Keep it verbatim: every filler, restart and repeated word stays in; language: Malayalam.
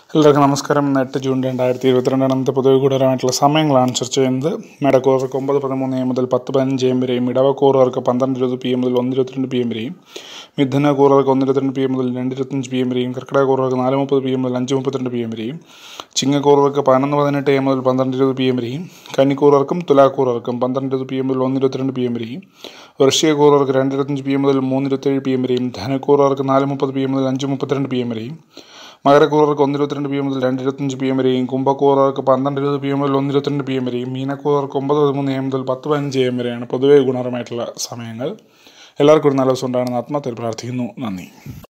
എല്ലാവർക്കും നമസ്കാരം. എട്ട് ജൂൺ രണ്ടായിരത്തി ഇരുപത്തിരണ്ടാണ് അന്നത്തെ പൊതുവെ ഗുണപരമായിട്ടുള്ള സമയങ്ങളാണ് ചർച്ച ചെയ്യുന്നത്. മേടക്കൂറുകാർക്ക് ഒമ്പത് പതിമൂന്ന് എം മുതൽ പത്ത് പതിനഞ്ച് എം വരെയും, ഇടവക്കൂറുകാർക്ക് പന്ത്രണ്ട് ഇരുപത് പി എം മുതൽ ഒന്ന് ഇരുപത്തിരണ്ട് പി എം വരെയും, മിഥുനക്കൂറുകാർക്ക് ഒന്ന് ഇരുപത്തിരണ്ട് പി എം മുതൽ രണ്ട് ഇരുപത്തഞ്ച് പി എം വരെയും, കർക്കിടകക്കൂറുകാർക്ക് നാല് മുപ്പത് പി എം മുതൽ അഞ്ച് മുപ്പത്തിരണ്ട് പി എം വരെയും, ചിങ്ങക്കൂറുകാർക്ക് പതിനൊന്ന് പതിനെട്ട് എം മുതൽ പന്ത്രണ്ട് ഇരുപത് പി എം വരെയും, കന്നിക്കൂറുകാർക്കും തുലാക്കൂറുകാർക്കും പന്ത്രണ്ട് ഇരുപത് പി എം മുതൽ ഒന്ന് ഇരുപത്തിരണ്ട് പി എം വരെയും, വൃശ്ചികക്കൂറുകാർക്ക് രണ്ട് ഇരുപത്തഞ്ച് പി എം മുതൽ മൂന്ന് ഇരുപത്തേഴ് പി എം വരെയും, ധനുക്കൂറുകാർക്ക് നാല് മുപ്പത് പി എം മുതൽ അഞ്ച് മുപ്പത്തിരണ്ട് പി എം വരെയും, മകരക്കൂറുകാർക്ക് ഒന്ന് ഇരുപത്തിരണ്ട് പി എം മുതൽ രണ്ട് ഇരുപത്തഞ്ച് പി എം വരെയും, കുംഭക്കൂറുകാർക്ക് പന്ത്രണ്ട് ഇരുപത് പി എം മുതൽ ഒന്ന് ഇരുപത്തിരണ്ട് പി എം വരെയും, മീനക്കൂറുകാർക്ക് ഒമ്പത് പതിമൂന്ന് എം മുതൽ പത്ത് പതിനഞ്ച് എം വരെയാണ് പൊതുവെ ഗുണപരമായിട്ടുള്ള സമയങ്ങൾ. എല്ലാവർക്കും ഒരു നല്ല ദിവസം ഉണ്ടാകണമെന്ന് ആത്മാർത്ഥത്തിൽ പ്രാർത്ഥിക്കുന്നു. നന്ദി.